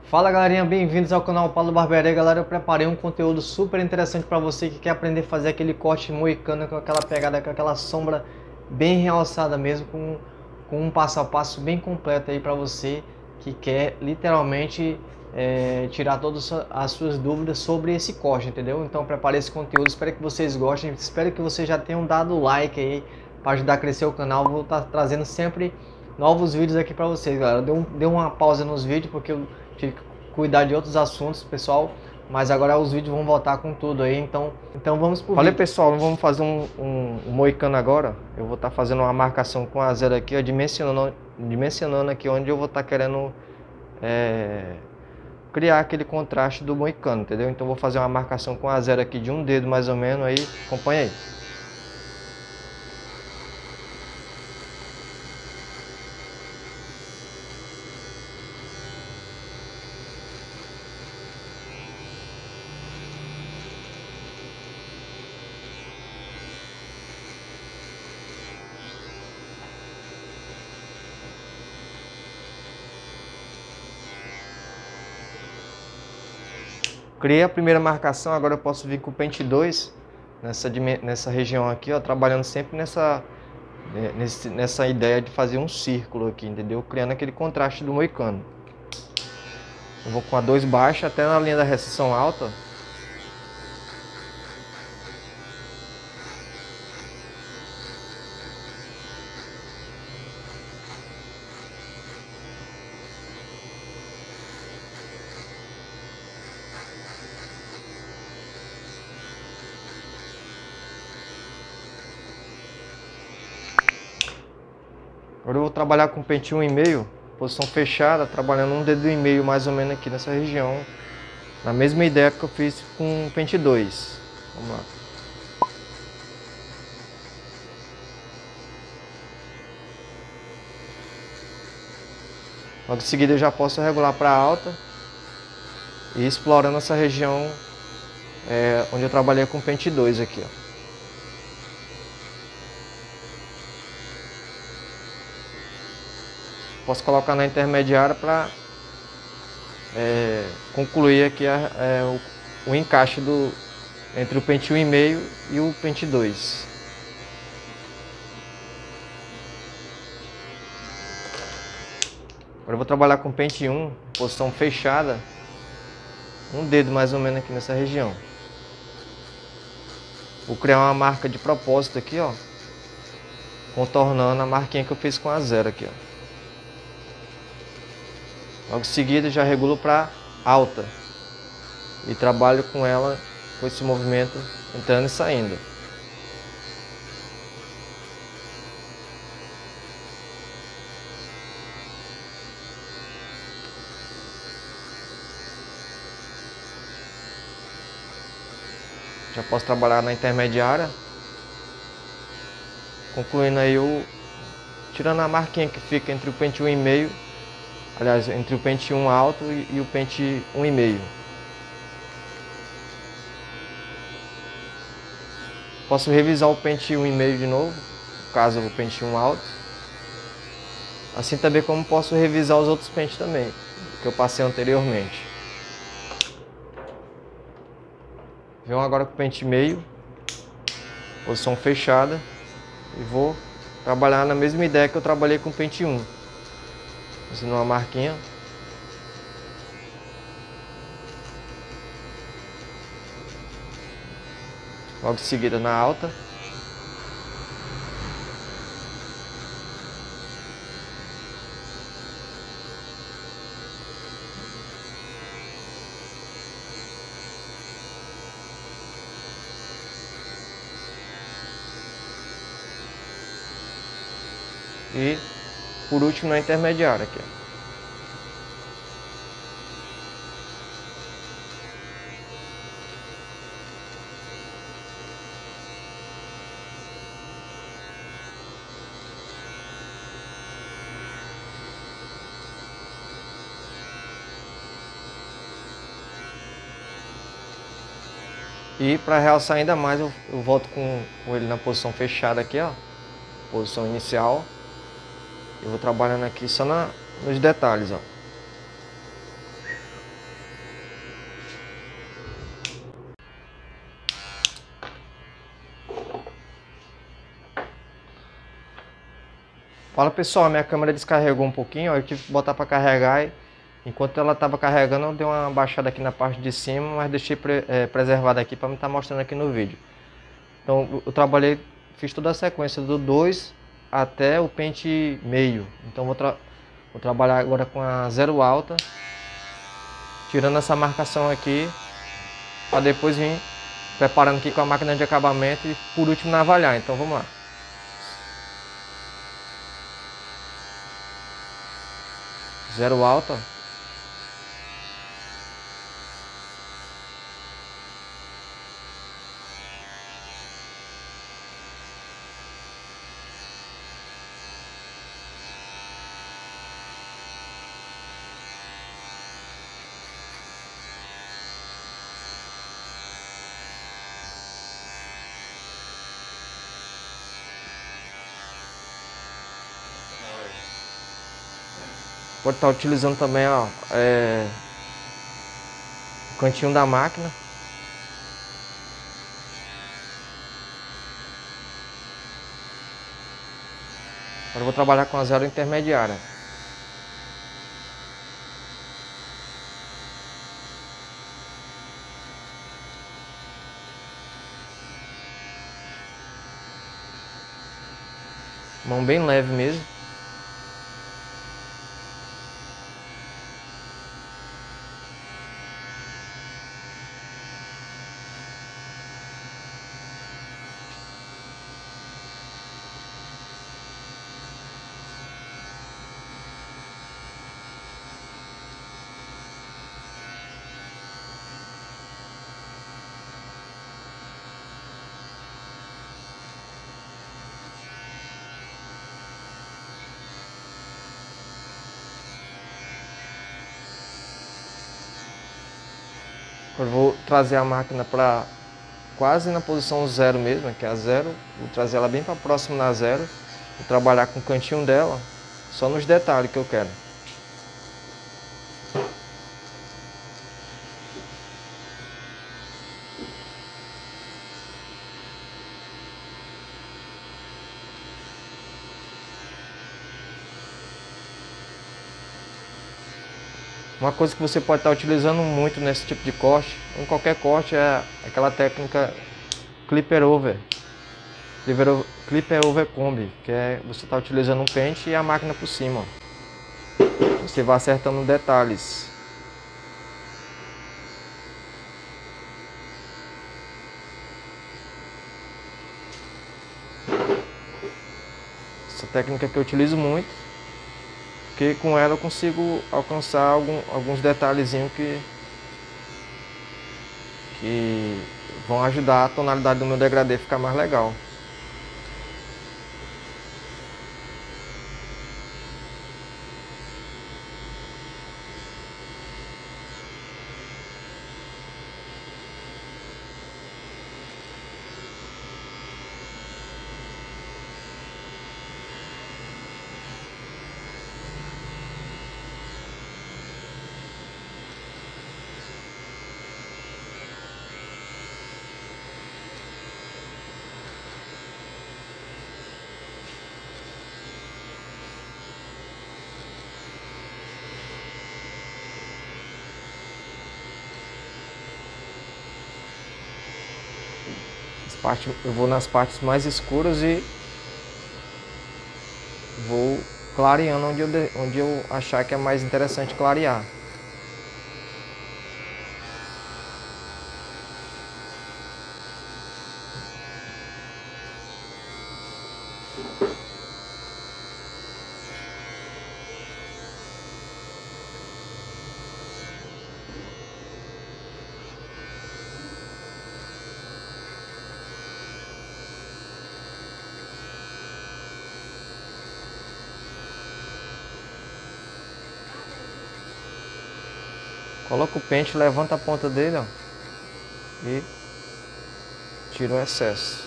Fala galerinha, bem-vindos ao canal Paulo Barbearia. Galera, eu preparei um conteúdo super interessante para você que quer aprender a fazer aquele corte moicano com aquela pegada, com aquela sombra bem realçada mesmo, com um passo a passo bem completo aí para você que quer literalmente tirar todas as suas dúvidas sobre esse corte, entendeu? Então eu preparei esse conteúdo, espero que vocês gostem, espero que vocês já tenham dado like aí para ajudar a crescer o canal. Vou estar trazendo sempre novos vídeos aqui para vocês, galera. Deu uma pausa nos vídeos porque eu tive que cuidar de outros assuntos, pessoal, mas agora os vídeos vão voltar com tudo aí, então vamos pro Falei, vídeo. pessoal, não vamos fazer um moicano agora. Eu vou estar fazendo uma marcação com a zero aqui, ó, dimensionando aqui onde eu vou estar querendo criar aquele contraste do moicano, entendeu? Então vou fazer uma marcação com a zero aqui de um dedo mais ou menos, aí acompanha aí. Criei a primeira marcação, agora eu posso vir com o pente 2 nessa região aqui, ó, trabalhando sempre nessa ideia de fazer um círculo aqui, entendeu? Criando aquele contraste do moicano. Eu vou com a 2 baixa até na linha da restrição alta. Agora eu vou trabalhar com pente 1,5, posição fechada, trabalhando um dedo e meio mais ou menos aqui nessa região. Na mesma ideia que eu fiz com pente 2. Vamos lá. Logo em seguida eu já posso regular para alta e ir explorando essa região onde eu trabalhei com pente 2 aqui, ó. Posso colocar na intermediária para concluir aqui o encaixe entre o pente 1,5 e o pente 2. Agora eu vou trabalhar com pente 1, posição fechada, um dedo mais ou menos aqui nessa região. Vou criar uma marca de propósito aqui, ó, contornando a marquinha que eu fiz com a zero aqui, ó. Logo em seguida já regulo para alta e trabalho com ela, com esse movimento entrando e saindo. Já posso trabalhar na intermediária, concluindo aí tirando a marquinha que fica entre o pente 1,5, aliás, entre o pente 1 alto e o pente 1,5. Posso revisar o pente 1,5 de novo, caso o pente 1 alto. Assim também como posso revisar os outros pentes também, que eu passei anteriormente. Venho agora com o pente meio, posição fechada, e vou trabalhar na mesma ideia que eu trabalhei com o pente 1. Fazendo uma marquinha. Logo em seguida na alta. E por último na intermediária aqui, ó. E para realçar ainda mais, eu volto com ele na posição fechada aqui, ó. Posição inicial. Eu vou trabalhando aqui só nos detalhes, ó. Fala pessoal, minha câmera descarregou um pouquinho, ó, eu tive que botar para carregar e enquanto ela estava carregando eu dei uma baixada aqui na parte de cima, mas deixei preservado aqui para me estar mostrando aqui no vídeo. Então eu trabalhei, fiz toda a sequência do 2 até o pente meio. Então vou trabalhar agora com a 0 alta, tirando essa marcação aqui, para depois vir preparando aqui com a máquina de acabamento e por último navalhar. Então vamos lá. 0 alta. Pode estar utilizando também, ó, o cantinho da máquina. Agora eu vou trabalhar com a 0 intermediária. Mão bem leve mesmo. Eu vou trazer a máquina para quase na posição 0 mesmo, que é a 0. Vou trazer ela bem para próximo da 0. Vou trabalhar com o cantinho dela, só nos detalhes que eu quero. Uma coisa que você pode estar utilizando muito nesse tipo de corte, em qualquer corte, é aquela técnica Clipper Over. Clipper Over Combi, que é você está utilizando um pente e a máquina por cima. Você vai acertando detalhes. Essa técnica que eu utilizo muito, porque com ela eu consigo alcançar alguns detalhezinhos que vão ajudar a tonalidade do meu degradê a ficar mais legal. Eu vou nas partes mais escuras e vou clareando onde eu achar que é mais interessante clarear. Coloca o pente, levanta a ponta dele, ó, e tira o excesso.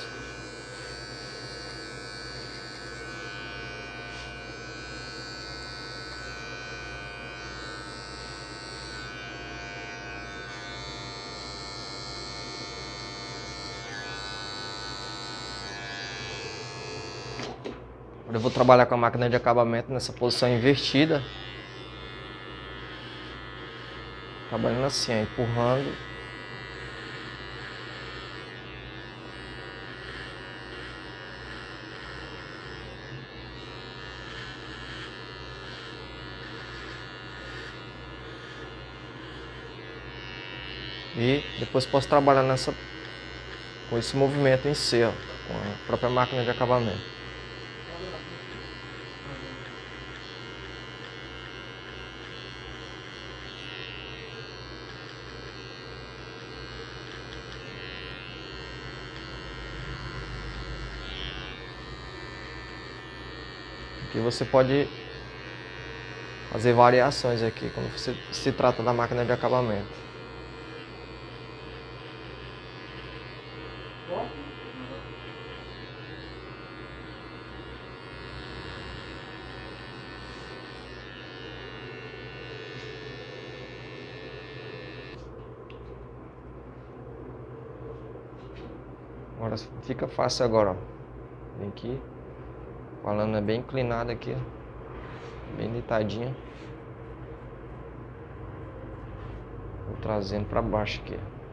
Agora eu vou trabalhar com a máquina de acabamento nessa posição invertida. Trabalhando assim, ó, empurrando. E depois posso trabalhar com esse movimento em C, ó, com a própria máquina de acabamento. Aqui você pode fazer variações aqui quando você se trata da máquina de acabamento. Agora fica fácil agora, ó. Vem aqui, com a lâmina bem inclinada aqui, ó, bem deitadinha. Vou trazendo para baixo aqui, ó.